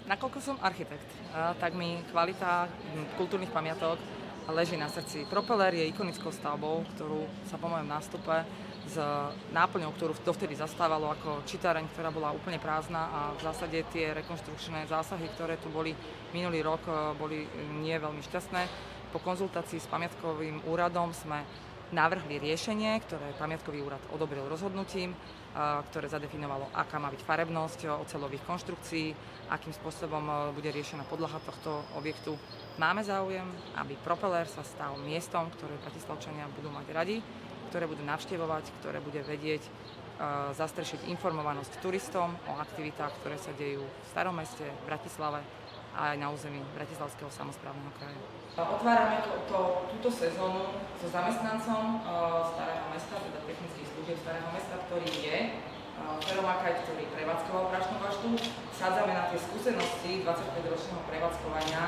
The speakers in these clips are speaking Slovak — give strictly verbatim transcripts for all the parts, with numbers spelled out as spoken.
Nakoľko som architekt, tak mi kvalita kultúrnych pamiatok leží na srdci. Propeller je ikonickou stavbou, ktorú sa po mojom nástupe s náplňou, ktorú dovtedy zastávalo ako čitáreň, ktorá bola úplne prázdna, a v zásade tie rekonštrukčné zásahy, ktoré tu boli minulý rok, boli nie veľmi šťastné. Po konzultácii s pamiatkovým úradom sme navrhli riešenie, ktoré pamiatkový úrad odobril rozhodnutím, ktoré zadefinovalo, aká má byť farebnosť oceľových konštrukcií, akým spôsobom bude riešená podlaha tohto objektu. Máme záujem, aby Propeller sa stal miestom, ktoré bratislavčania budú mať radi, ktoré budú navštevovať, ktoré bude vedieť zastrešiť informovanosť turistom o aktivitách, ktoré sa dejú v Starom meste, v Bratislave a aj na území Bratislavského samosprávneho kraja. Otvárame to, to, túto sezónu so zamestnancom uh, Starého mesta, teda technických služieb Starého mesta, ktorý je uh, Fero Makaj, ktorý prevádzkoval prašnú baštu. Sádzame na tie skúsenosti dvadsaťpäťročného prevádzkovania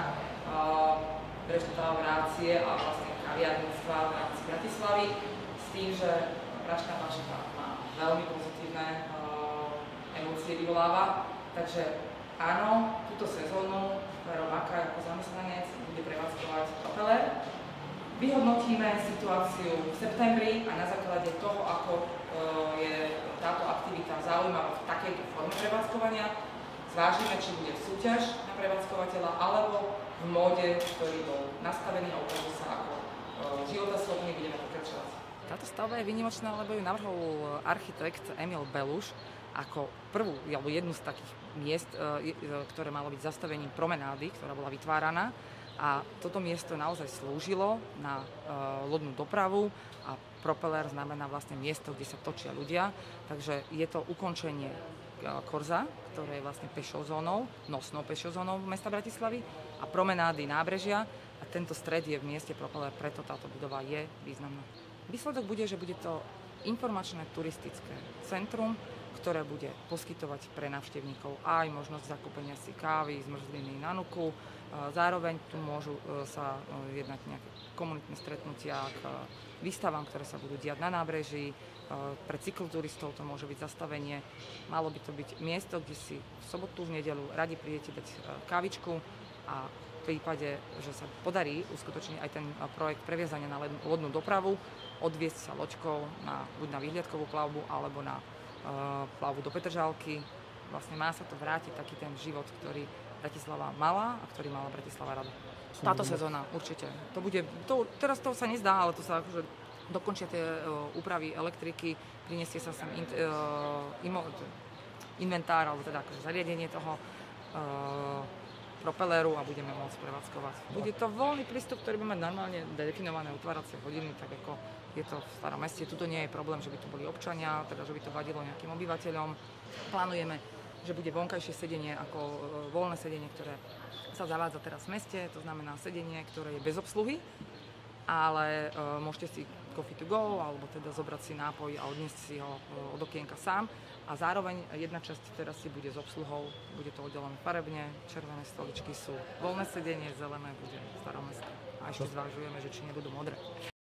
uh, reštaurácie a vlastne kaviarníctva v rámci Bratislavy, s tým, že prašná bašta má veľmi pozitívne uh, emócie vyvoláva. Takže áno, túto sezónu Fero Makaj ako zamestnanec bude prevádzkovať Propeller. Vyhodnotíme situáciu v septembri a na základe toho, ako je táto aktivita zaujímavá v takejto forme prevádzkovania, zvážime, či bude súťaž na prevádzkovateľa alebo v móde, ktorý bol nastavený a ukáže sa ako životaschopný, budeme pokračovať. Táto stavba je výnimočná, lebo ju navrhol architekt Emil Beluš ako prvú, alebo jednu z takých miest, ktoré malo byť zastavením promenády, ktorá bola vytváraná. A toto miesto naozaj slúžilo na lodnú dopravu a Propeller znamená vlastne miesto, kde sa točia ľudia. Takže je to ukončenie Korza, ktoré je vlastne pešou zónou, nosnou pešou zónou mesta Bratislavy, a promenády nábrežia. A tento stred je v mieste Propeller, preto táto budova je významná. Výsledok bude, že bude to informačné turistické centrum, ktoré bude poskytovať pre návštevníkov aj možnosť zakúpenia si kávy, zmrzliny na nuku. Zároveň tu môžu sa jednať nejaké komunitné stretnutia k výstavám, ktoré sa budú diať na nábreží. Pre cykloturistov to môže byť zastavenie. Malo by to byť miesto, kde si v sobotu, v nedeľu radi prídete dať kávičku, a v prípade, že sa podarí uskutočniť aj ten projekt previazania na lodnú dopravu, odviesť sa loďkou na, buď na výhliadkovú plavbu alebo na plavbu do Petržalky. Vlastne má sa to vrátiť taký ten život, ktorý Bratislava mala a ktorý mala Bratislava rada. Táto sezóna určite. To bude, to, teraz to sa nezdá, ale to sa akože dokončia tie uh, úpravy elektriky, prinesie sa sem in, uh, imo, inventár, alebo teda akože zariadenie toho uh, Propelleru a budeme môcť prevádzkovať. Bude to voľný prístup, ktorý bude mať normálne definované utváracie hodiny, tak ako je to v Starom meste. Tuto nie je problém, že by tu boli občania, teda že by to vadilo nejakým obyvateľom. Plánujeme, že bude vonkajšie sedenie ako voľné sedenie, ktoré sa zavádza teraz v meste, to znamená sedenie, ktoré je bez obsluhy, ale e, môžete si coffee to go, alebo teda zobrať si nápoj a odniesť si ho od okienka sám. A zároveň jedna časť teraz si bude s obsluhou, bude to oddelené farebne, červené stoličky sú voľné sedenie, zelené bude v Starom meste. A ešte zvažujeme, že či nebudú modré.